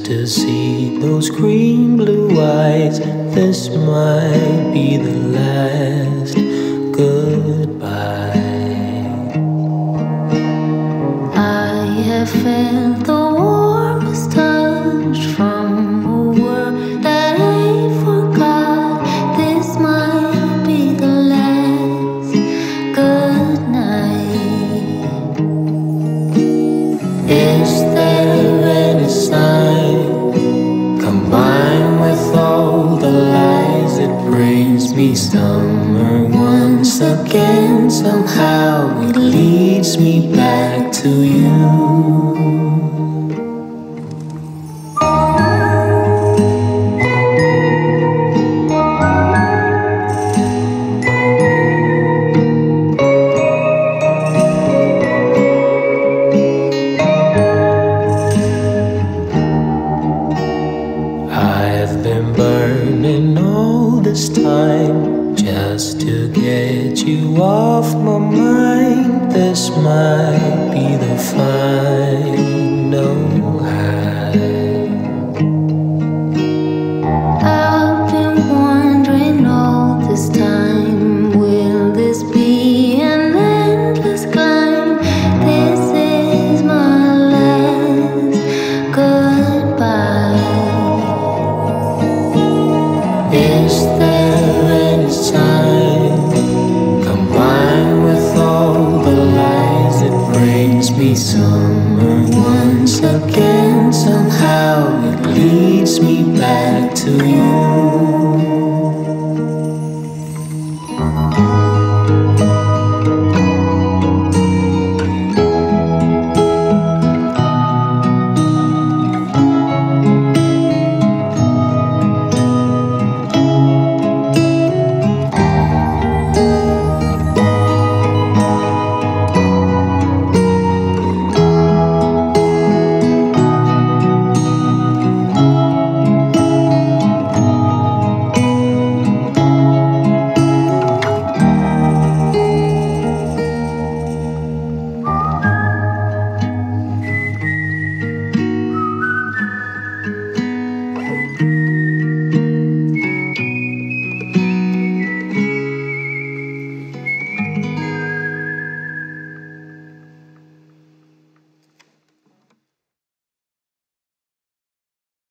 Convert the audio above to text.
to see those green blue eyes. This might be the last goodbye. I have felt the warmest touch from a word that I forgot. This might be the last goodnight. Is there any sign, combined with all the lies, it brings me summer once again? Somehow it leads me back to you. I've been burning all this time just to get you off my mind. This might be the final high. I've been wondering all this time, will this be an endless climb? This is my last goodbye. Is there any sign, combined with all the lies, it brings me summer once again? Somehow it leads me back to you.